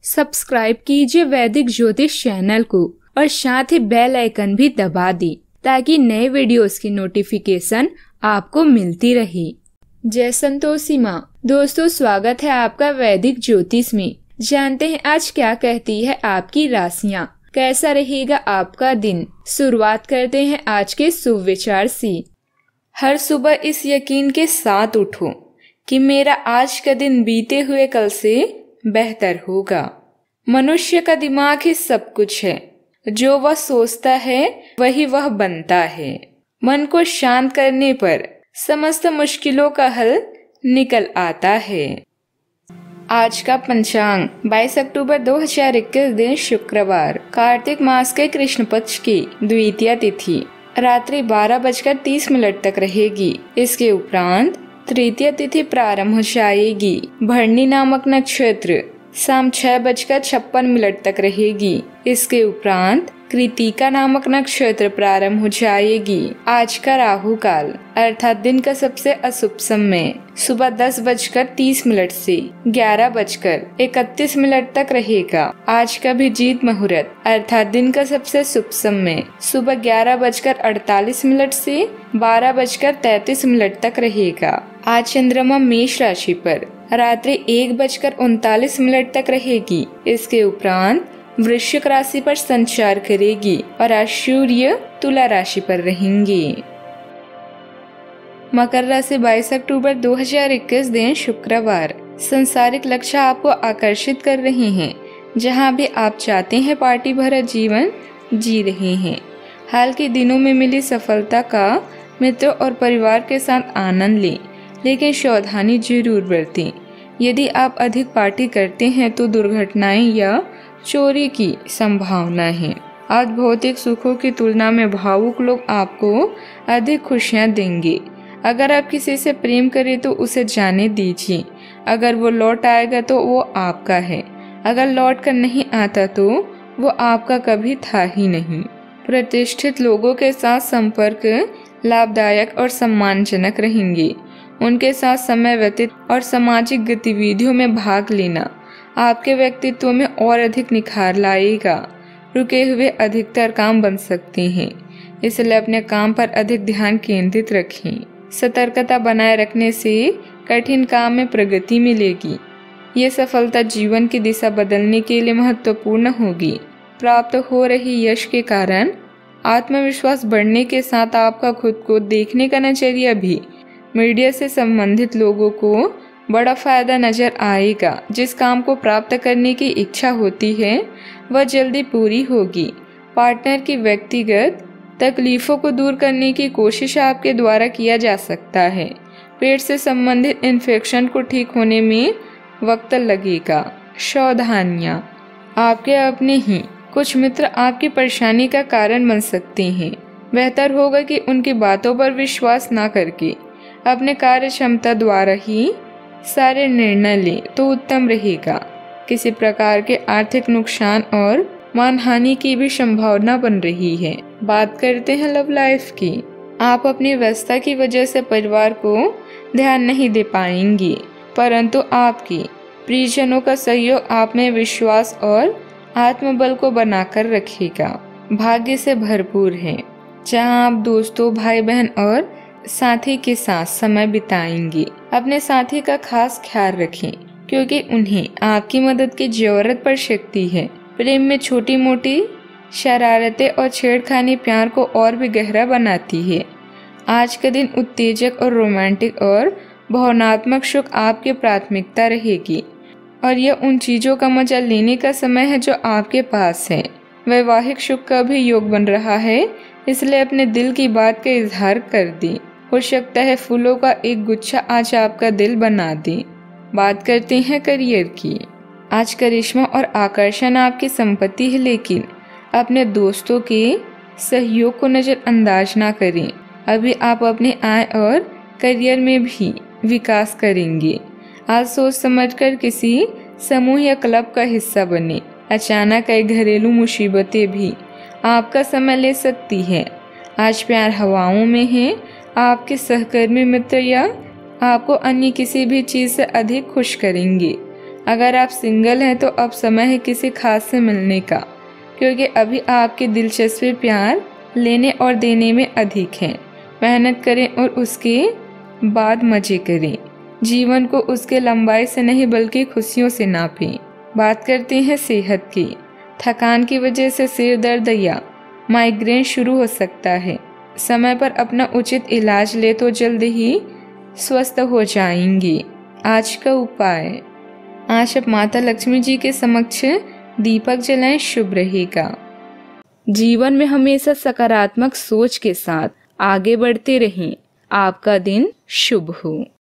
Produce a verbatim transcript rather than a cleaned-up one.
Subscribe कीजिए वैदिक ज्योतिष चैनल को और साथ ही बेल आइकन भी दबा दी ताकि नए वीडियोस की नोटिफिकेशन आपको मिलती रहे। जय संतोषी माँ। दोस्तों, स्वागत है आपका वैदिक ज्योतिष में। जानते हैं आज क्या कहती है आपकी राशियाँ, कैसा रहेगा आपका दिन। शुरुआत करते हैं आज के शुभ विचार से। हर सुबह इस यकीन के साथ उठो कि मेरा आज का दिन बीते हुए कल से बेहतर होगा। मनुष्य का दिमाग ही सब कुछ है, जो वह सोचता है वही वह बनता है। मन को शांत करने पर समस्त मुश्किलों का हल निकल आता है। आज का पंचांग बाईस अक्टूबर दो हज़ार इक्कीस दिन शुक्रवार, कार्तिक मास के कृष्ण पक्ष की द्वितीया तिथि रात्रि बारह बजकर तीस मिनट तक रहेगी। इसके उपरांत तृतीय तिथि प्रारंभ हो जाएगी। भरणी नामक नक्षत्र शाम छह बजकर छप्पन मिनट तक रहेगी। इसके उपरांत कृतिका नामक नक्षत्र प्रारंभ हो जाएगी। आज का राहु काल अर्थात दिन का सबसे अशुभ समय सुबह दस बजकर तीस मिनट से ग्यारह बजकर इकतीस मिनट तक रहेगा। आज का अभिजीत मुहूर्त अर्थात दिन का सबसे शुभ समय सुबह ग्यारह बजकर अड़तालीस मिनट से बारह बजकर तैतीस मिनट तक रहेगा। आज चंद्रमा मेष राशि पर रात्रि एक बजकर उनतालीस मिनट तक रहेगी। इसके उपरांत वृश्चिक राशि पर संचार करेगी और आज सूर्य तुला राशि पर रहेंगे। मकर राशि बाईस अक्टूबर दो हज़ार इक्कीस दिन शुक्रवार, संसारिक लक्ष्य आपको आकर्षित कर रहे हैं। जहां भी आप चाहते हैं पार्टी भरा जीवन जी रहे हैं। हाल के दिनों में मिली सफलता का मित्रों और परिवार के साथ आनंद लें, लेकिन सावधानी जरूर बरतें। यदि आप अधिक पार्टी करते हैं तो दुर्घटनाएं या चोरी की संभावना है। आज भौतिक सुखों की तुलना में भावुक लोग आपको अधिक खुशियां देंगे। अगर आप किसी से प्रेम करें तो उसे जाने दीजिए। अगर वो लौट आएगा तो वो आपका है, अगर लौट कर नहीं आता तो वो आपका कभी था ही नहीं। प्रतिष्ठित लोगों के साथ संपर्क लाभदायक और सम्मानजनक रहेंगे। उनके साथ समय व्यतीत और सामाजिक गतिविधियों में भाग लेना आपके व्यक्तित्व में और अधिक निखार लाएगा। रुके हुए अधिकतर काम बन सकते हैं, इसलिए अपने काम पर अधिक ध्यान केंद्रित रखें। सतर्कता बनाए रखने से कठिन काम में प्रगति मिलेगी। ये सफलता जीवन की दिशा बदलने के लिए महत्वपूर्ण होगी। प्राप्त हो रही यश के कारण आत्मविश्वास बढ़ने के साथ आपका खुद को देखने का नजरिया भी मीडिया से संबंधित लोगों को बड़ा फायदा नजर आएगा। जिस काम को प्राप्त करने की इच्छा होती है वह जल्दी पूरी होगी। पार्टनर की व्यक्तिगत तकलीफों को दूर करने की कोशिश आपके द्वारा किया जा सकता है। पेट से संबंधित इन्फेक्शन को ठीक होने में वक्त लगेगा। सावधानियां, आपके अपने ही कुछ मित्र आपकी परेशानी का कारण बन सकते हैं। बेहतर होगा कि उनकी बातों पर विश्वास न करके अपने कार्य क्षमता द्वारा ही सारे निर्णय लें तो उत्तम रहेगा। किसी प्रकार के आर्थिक नुकसान और मानहानि की भी संभावना बन रही है। बात करते हैं लव लाइफ की। आप अपनी व्यस्तता की वजह से परिवार को ध्यान नहीं दे पाएंगी, परंतु आपकी प्रियजनों का सहयोग आप में विश्वास और आत्मबल को बनाकर रखेगा। भाग्य से भरपूर है, जहां आप दोस्तों, भाई बहन और साथी के साथ समय बिताएंगे। अपने साथी का खास ख्याल रखें, क्योंकि उन्हें आपकी मदद की जरूरत पड़ सकती है। प्रेम में छोटी मोटी शरारतें और छेड़खानी प्यार को और भी गहरा बनाती है। आज का दिन उत्तेजक और रोमांटिक और भावनात्मक सुख आपकी प्राथमिकता रहेगी और यह उन चीजों का मजा लेने का समय है जो आपके पास है। वैवाहिक सुख का भी योग बन रहा है, इसलिए अपने दिल की बात का इजहार कर दें। हो सकता है फूलों का एक गुच्छा आज आपका दिल बना दे। बात करते हैं करियर की। आज करिश्मा और आकर्षण आपकी संपत्ति है, लेकिन अपने दोस्तों के सहयोग को नजरअंदाज ना करें। अभी आप अपने आय और करियर में भी विकास करेंगे। आज सोच समझकर किसी समूह या क्लब का हिस्सा बने। अचानक कई घरेलू मुसीबतें भी आपका समय ले सकती है। आज प्यार हवाओं में है। आपके सहकर्मी मित्र या आपको अन्य किसी भी चीज से अधिक खुश करेंगे। अगर आप सिंगल हैं तो अब समय है किसी खास से मिलने का, क्योंकि अभी आपकी दिलचस्पी प्यार लेने और देने में अधिक है। मेहनत करें और उसके बाद मजे करें। जीवन को उसके लंबाई से नहीं बल्कि खुशियों से नापें। बात करते हैं सेहत की। थकान की वजह से सिर दर्द या माइग्रेन शुरू हो सकता है। समय पर अपना उचित इलाज ले तो जल्द ही स्वस्थ हो जाएंगी। आज का उपाय, आज आप माता लक्ष्मी जी के समक्ष दीपक जलाएं, शुभ रहेगा। जीवन में हमेशा सकारात्मक सोच के साथ आगे बढ़ते रहें। आपका दिन शुभ हो।